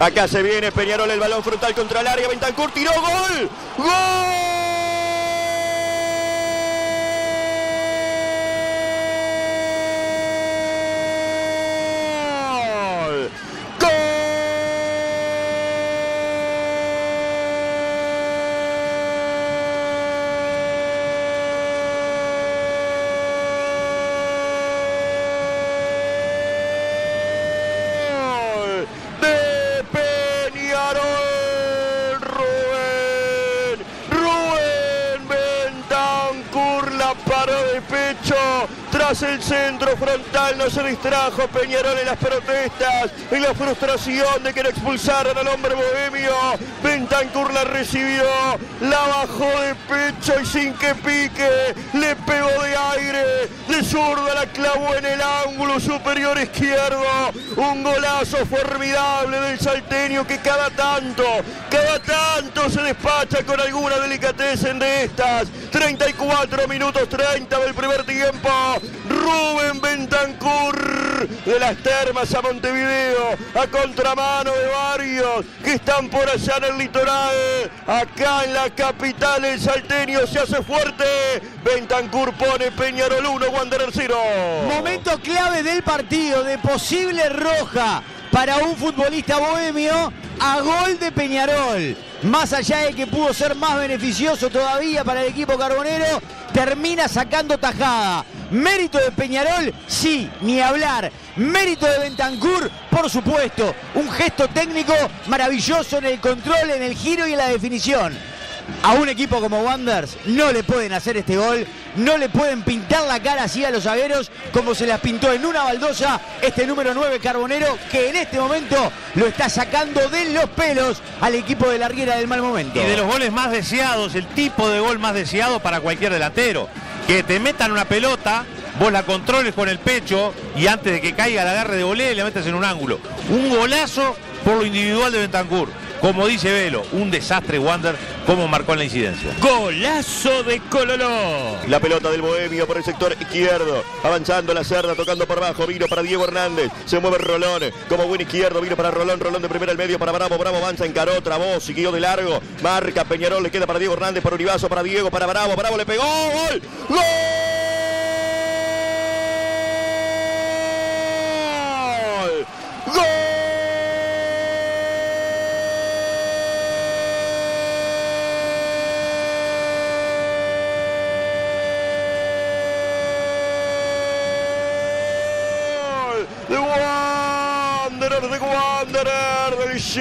Acá se viene Peñarol, el balón frontal contra el área. Bentancur tiró, gol. ¡Gol! Paró de pecho, tras el centro frontal, no se distrajo Peñarol en las protestas, en la frustración de que no expulsaran al hombre bohemio. Bentancur la recibió, la bajó de pecho y sin que pique, le pegó de aire, de zurda la clavó en el ángulo superior izquierdo. Un golazo formidable del salteño que cada tanto se despacha con alguna delicatessen de estas. 34 minutos 30 del primer tiempo. Rubén Bentancur de las Termas a Montevideo, a contramano de varios que están por allá en el litoral. Acá en la capital el salteño se hace fuerte. Bentancur pone Peñarol 1, Wanderer 0. Momento clave del partido, de posible roja para un futbolista bohemio a gol de Peñarol. Más allá de que pudo ser más beneficioso todavía para el equipo carbonero, termina sacando tajada. Mérito de Peñarol, sí, ni hablar. Mérito de Bentancur, por supuesto. Un gesto técnico maravilloso en el control, en el giro y en la definición. A un equipo como Wanderers no le pueden hacer este gol, no le pueden pintar la cara así a los zagueros como se las pintó en una baldosa este número 9 carbonero, que en este momento lo está sacando de los pelos al equipo de la Riera del mal momento. Y de los goles más deseados, el tipo de gol más deseado para cualquier delantero. Que te metan una pelota, vos la controles con el pecho y antes de que caiga la agarre de volea y la metas en un ángulo. Un golazo por lo individual de Bentancur. Como dice Velo, un desastre Wander, como marcó en la incidencia. Golazo de Cololó. La pelota del bohemio por el sector izquierdo. Avanzando la Cerda, tocando por abajo. Vino para Diego Hernández. Se mueve Rolón. Como buen izquierdo, vino para Rolón. Rolón de primera al medio para Bravo. Bravo avanza, encaró, trabó, siguió de largo. Marca Peñarol, le queda para Diego Hernández, para Uribazo, para Diego, para Bravo. Bravo le pegó. ¡Gol! ¡Gol! ¡Gol! De Wanderer,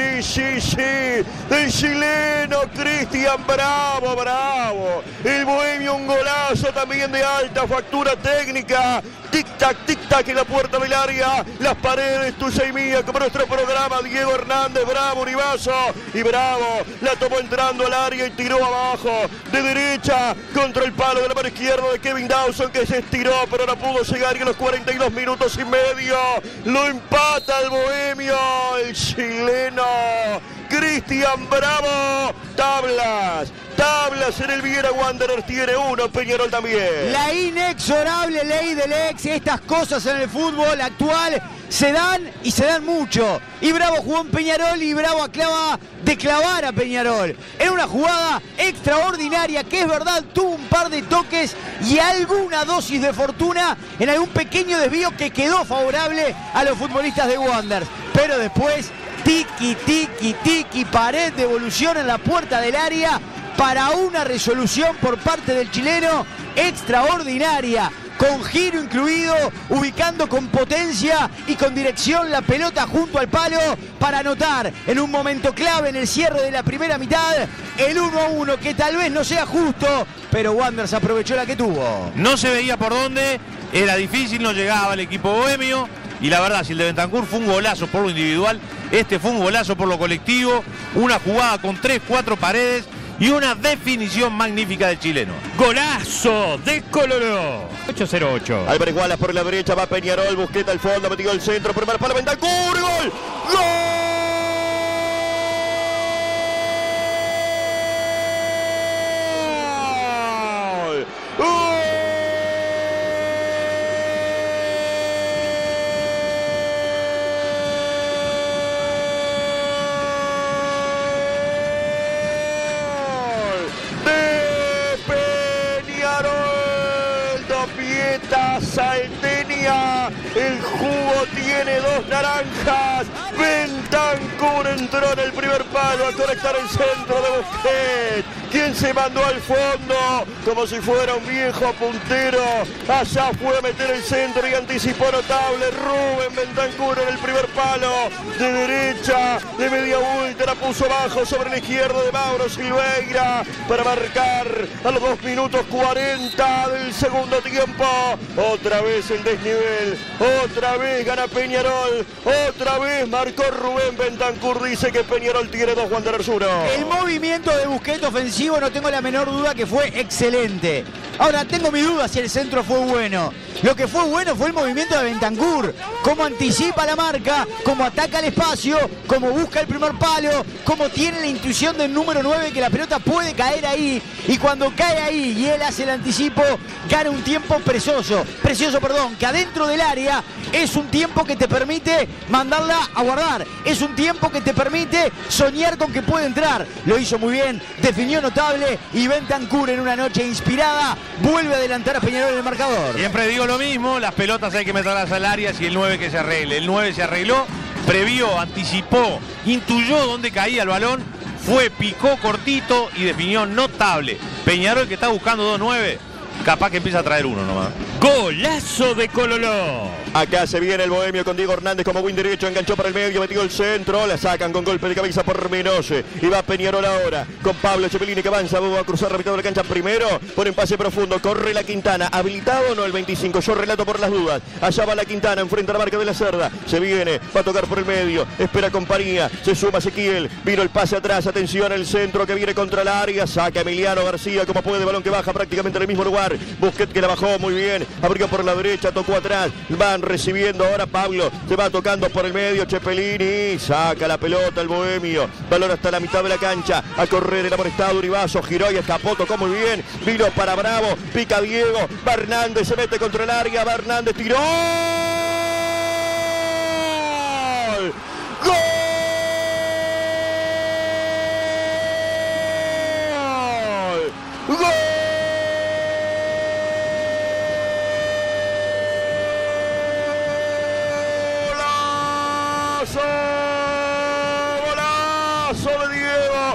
del chileno Cristian Bravo. El bohemio, un golazo también de alta factura técnica. Tic-tac en la puerta del área. Las paredes, tuya y mía, como nuestro programa. Diego Hernández, Bravo, Uribazo. Y Bravo la tomó entrando al área y tiró abajo. De derecha, contra el palo de la mano izquierda de Kevin Dawson, que se estiró, pero no pudo llegar. Y a los 42 minutos y medio lo empata el bohemio, el chileno Cristian Bravo. Tablas en el Viera. Wanderers tiene uno, Peñarol también. La inexorable ley del ex. Estas cosas en el fútbol actual se dan y se dan mucho. Y Bravo jugó en Peñarol y Bravo acaba de clavar a Peñarol. Era una jugada extraordinaria que, es verdad, tuvo un par de toques y alguna dosis de fortuna en algún pequeño desvío que quedó favorable a los futbolistas de Wanderers. Pero después, tiki, pared, devolución en la puerta del área para una resolución por parte del chileno extraordinaria, con giro incluido, ubicando con potencia y con dirección la pelota junto al palo para anotar en un momento clave en el cierre de la primera mitad el 1-1, que tal vez no sea justo, pero Wanderers aprovechó la que tuvo. No se veía por dónde, era difícil, no llegaba el equipo bohemio. Y la verdad, si el de Bentancur fue un golazo por lo individual, este fue un golazo por lo colectivo. Una jugada con 3-4 paredes y una definición magnífica del chileno. Golazo de Coloró. 8-0-8. Álvarez Wallace por la derecha, va Peñarol, Busqueta al fondo, metido al centro, primer palo, Bentancur, ¡gol! ¡Gol! ¡Gol! Gambeta salteña, el jugo tiene 2 naranjas. Bentancur entró en el primer palo a conectar el centro de Busquets, quien se mandó al fondo como si fuera un viejo puntero. Allá fue a meter el centro y anticipó notable Rubén Bentancur en el primer palo de derecha, de media vuelta, la puso bajo sobre la izquierda de Mauro Silveira para marcar a los 2 minutos 40 del segundo tiempo. Otra vez el desnivel, otra vez gana Peñarol, otra vez marcó Rubén Bentancur. Dice que Peñarol tiene 2 Wanderers 1. El movimiento de Busquets ofensivo no tengo la menor duda que fue excelente. Ahora tengo mi duda si el centro fue bueno. Lo que fue bueno fue el movimiento de Bentancur, cómo anticipa la marca, cómo ataca el espacio, cómo busca el primer palo, cómo tiene la intuición del número 9 que la pelota puede caer ahí, y cuando cae ahí y él hace el anticipo, gana un tiempo precioso, que adentro del área es un tiempo que te permite mandarla a guardar, es un tiempo que te permite soñar con que puede entrar. Lo hizo muy bien, definió notable, y Bentancur en una noche inspirada vuelve a adelantar a Peñarol en el marcador. Siempre digo lo mismo, las pelotas hay que meterlas al área y el 9 que se arregle. El 9 se arregló, previó, anticipó, intuyó dónde caía el balón, fue, picó cortito y definió notable. Peñarol, que está buscando 2-9, capaz que empieza a traer uno nomás. Golazo de Cololó. Acá se viene el bohemio con Diego Hernández como win derecho, enganchó para el medio, metió el centro, la sacan con golpe de cabeza por Menose, y va Peñarol ahora con Pablo Cepelini que avanza, va a cruzar la mitad de la cancha primero, pone un pase profundo, corre la Quintana, habilitado o no el 25, yo relato por las dudas. Allá va la Quintana, enfrenta a la marca de la Cerda, se viene, va a tocar por el medio, espera compañía, se suma Ezequiel, vino el pase atrás, atención el centro que viene contra el área, saca Emiliano García como puede, balón que baja prácticamente en el mismo lugar, Busquets que la bajó muy bien, abrió por la derecha, tocó atrás, van recibiendo ahora Pablo, se va tocando por el medio Cepelini, saca la pelota el bohemio, balón hasta la mitad de la cancha, a correr el amonestado Uribaso, giró y escapó, tocó muy bien, vino para Bravo, pica Diego, va Hernández, se mete contra el área, va Hernández, tiró, ¡gol! ¡Gol! ¡Gol! Golazo de Diego,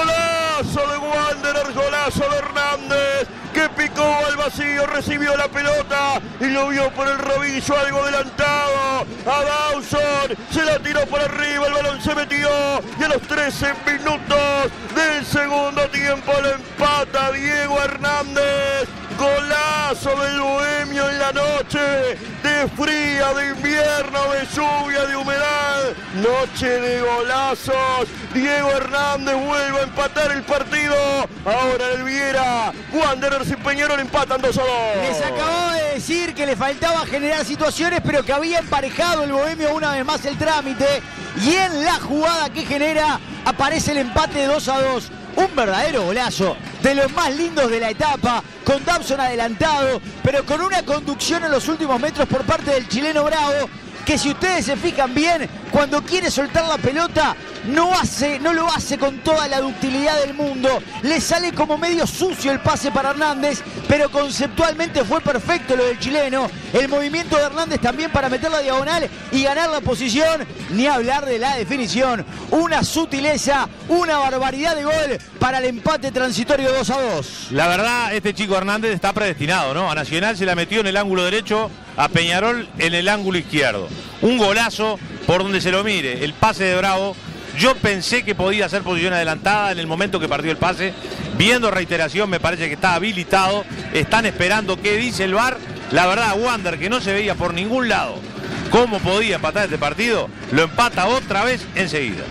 golazo de Wanderers, golazo de Hernández, que picó al vacío, recibió la pelota y lo vio por el rodillo algo adelantado a Dawson, se la tiró por arriba, el balón se metió y a los 13 minutos del segundo tiempo lo empata Diego Hernández. Golazo del bohemio en la noche de fría, de invierno, de lluvia, de humedad. Noche de golazos. Diego Hernández vuelve a empatar el partido. Ahora el Viera. Wanderers y Peñarol empatan 2-2. Les acababa de decir que le faltaba generar situaciones, pero que había emparejado el bohemio una vez más el trámite. Y en la jugada que genera aparece el empate de 2-2. Un verdadero golazo, de los más lindos de la etapa, con Dawson adelantado, pero con una conducción en los últimos metros por parte del chileno Bravo, que si ustedes se fijan bien, cuando quiere soltar la pelota, no lo hace con toda la ductilidad del mundo. Le sale como medio sucio el pase para Hernández, pero conceptualmente fue perfecto lo del chileno. El movimiento de Hernández también para meter la diagonal y ganar la posición. Ni hablar de la definición. Una sutileza, una barbaridad de gol para el empate transitorio 2-2. La verdad, este chico Hernández está predestinado, ¿no? A Nacional se la metió en el ángulo derecho, a Peñarol en el ángulo izquierdo. Un golazo por donde se lo mire. El pase de Bravo. Yo pensé que podía hacer posición adelantada en el momento que partió el pase. Viendo reiteración me parece que está habilitado. Están esperando qué dice el VAR. La verdad, Wander, que no se veía por ningún lado cómo podía empatar este partido, lo empata otra vez enseguida.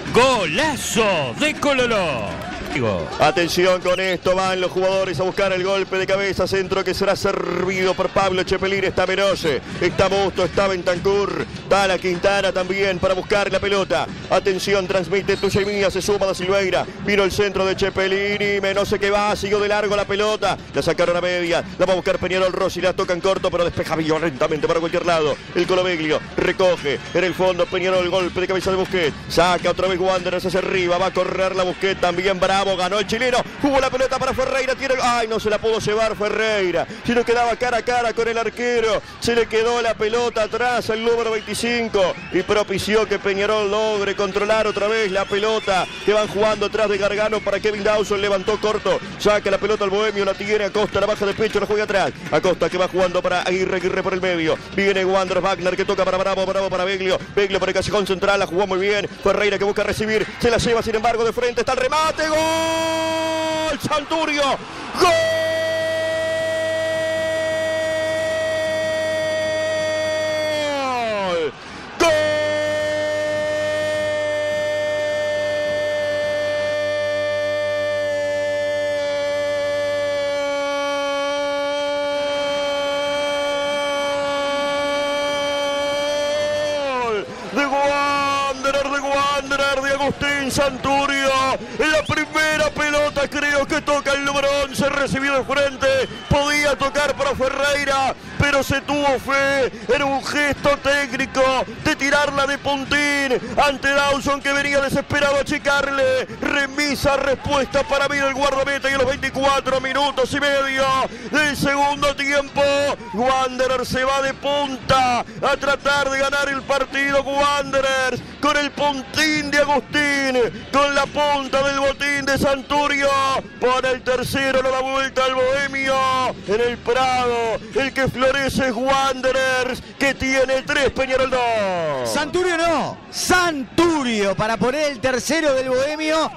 Golazo de Cololó. Atención con esto, van los jugadores a buscar el golpe de cabeza, centro que será servido por Pablo Cepelini. Está Menose, está Busto, está Bentancur, está la Quintana también para buscar la pelota. Atención, transmite Tucemía, se suma da Silveira, vino el centro de Cepelini, Menose que va, siguió de largo la pelota, la sacaron a media, la va a buscar Peñarol, Rossi, la toca en corto, pero despeja violentamente para cualquier lado. El Colomeglio recoge en el fondo Peñarol, golpe de cabeza de Busquets, saca otra vez Wanderers hacia arriba, va a correr la Busquets, también Bravo. Bravo, ganó el chileno, jugó la pelota para Ferreira, ay, no se la pudo llevar Ferreira, sino quedaba cara a cara con el arquero, se le quedó la pelota atrás al número 25 y propició que Peñarol logre controlar otra vez la pelota que van jugando atrás de Gargano para Kevin Dawson, levantó corto, saca la pelota al Bohemio, la tiene Acosta, la baja de pecho, la juega atrás, Acosta que va jugando para Aguirre por el medio, viene Wander Wagner que toca para Bravo para Beglio por el callejón central, la jugó muy bien, Ferreira que busca recibir, se la lleva sin embargo de frente, está el remate, gol, Santurio, gol. De Agustín Santurio, en la primera pelota creo que toca el número 11, recibido de frente, podía tocar para Ferreira, pero se tuvo fe, era un gesto técnico de tirarla de puntín ante Dawson que venía desesperado a achicarle, remisa respuesta para mí del guardameta y a los 24 minutos y medio del segundo tiempo, Wanderers se va de punta a tratar de ganar el partido, Wanderers con el puntín de Agustín, con la punta del botín de Santurio, pone el tercero, no da vuelta al Bohemio, en el Prado, el que florece es Wanderers, que tiene 3, Peñarol 2. Santurio no, Santurio para poner el tercero del Bohemio,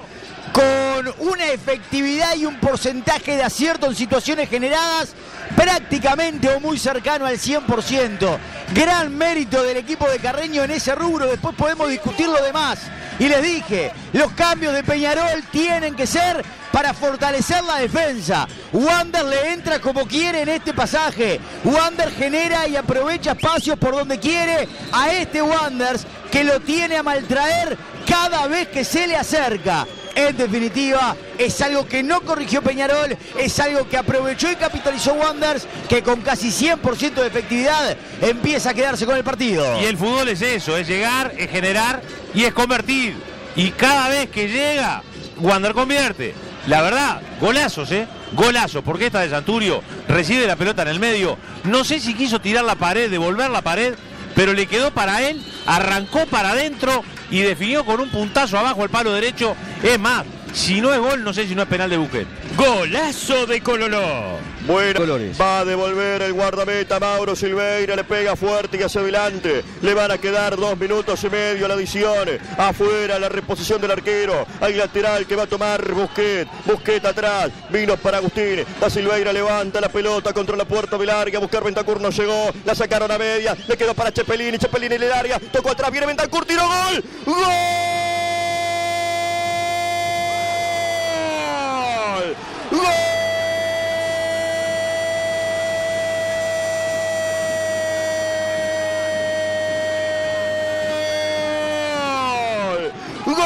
con una efectividad y un porcentaje de acierto en situaciones generadas prácticamente o muy cercano al 100%. Gran mérito del equipo de Carreño en ese rubro, después podemos discutir lo demás. Y les dije, los cambios de Peñarol tienen que ser para fortalecer la defensa. Wander le entra como quiere en este pasaje. Wander genera y aprovecha espacios por donde quiere a este Wanderers que lo tiene a maltraer cada vez que se le acerca. En definitiva, es algo que no corrigió Peñarol, es algo que aprovechó y capitalizó Wanderers, que con casi 100% de efectividad empieza a quedarse con el partido. Y el fútbol es eso, es llegar, es generar y es convertir. Y cada vez que llega, Wander convierte. La verdad, golazos, golazos, porque esta de Santurio recibe la pelota en el medio. No sé si quiso tirar la pared, devolver la pared, pero le quedó para él, arrancó para adentro y definió con un puntazo abajo al palo derecho. Es más, si no es gol, no sé si no es penal de Busquets. Golazo de Cololó. Bueno, Colores. va a devolver el guardameta Mauro Silveira, le pega fuerte y hacia adelante. Le van a quedar 2 minutos y medio a la adición. Afuera la reposición del arquero. Hay lateral que va a tomar Busquets. Busquets atrás, vino para Agustín. Da Silveira, levanta la pelota contra la puerta del área. Buscar Bentancur no llegó. La sacaron a media. Le quedó para Cepelini. Cepelini en el área. Tocó atrás, viene Bentancur, tiró gol. ¡Gol! ¡Gol! ¡Gol!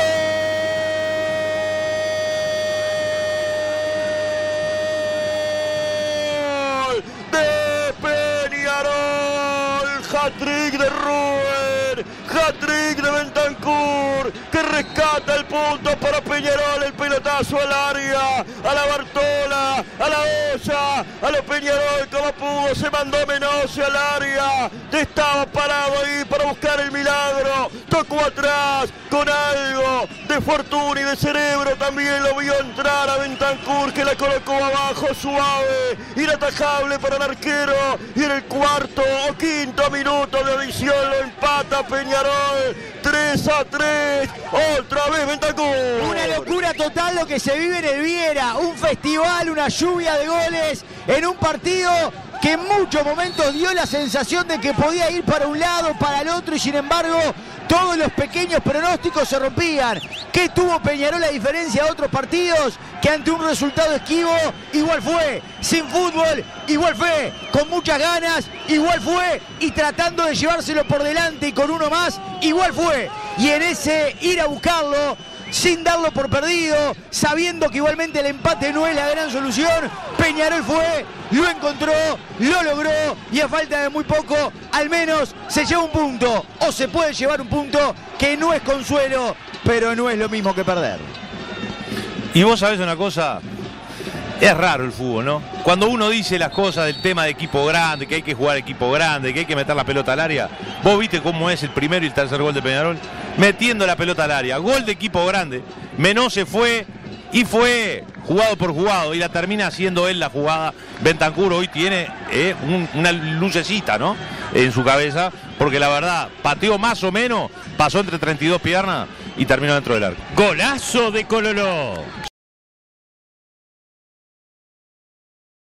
De Peñarol, hat-trick de Rubén, hat-trick de Bentancur, que rescata el punto para Peñarol, el pelotazo al área, a la Bartola, a la olla, a los Peñarol como pudo, se mandó Menossi al área, estaba parado ahí para buscar el milagro, tocó atrás con algo de fortuna y de cerebro, también lo vio entrar a Bentancur, que la colocó abajo suave, inatajable para el arquero, y en el cuarto o quinto minuto de adición lo empata Peñarol, 3-3, otra vez Bentancur. Una locura total lo que se vive en el Viera, un festival, una lluvia de goles en un partido que en muchos momentos dio la sensación de que podía ir para un lado, para el otro, y sin embargo todos los pequeños pronósticos se rompían. ¿Qué tuvo Peñarol a diferencia de otros partidos? Que ante un resultado esquivo, igual fue. Sin fútbol, igual fue. Con muchas ganas, igual fue. Y tratando de llevárselo por delante y con uno más, igual fue. Y en ese ir a buscarlo, sin darlo por perdido, sabiendo que igualmente el empate no es la gran solución, Peñarol fue, lo encontró, lo logró, y a falta de muy poco, al menos se lleva un punto, o se puede llevar un punto, que no es consuelo, pero no es lo mismo que perder. Y vos sabés una cosa, es raro el fútbol, ¿no? Cuando uno dice las cosas del tema de equipo grande, que hay que jugar equipo grande, que hay que meter la pelota al área, vos viste cómo es el primero y el tercer gol de Peñarol, metiendo la pelota al área, gol de equipo grande, Menó se fue y fue jugado por jugado y la termina haciendo él la jugada. Bentancur hoy tiene una lucecita, ¿no?, en su cabeza, porque la verdad, pateó más o menos, pasó entre 32 piernas y terminó dentro del arco. Golazo de Cololó.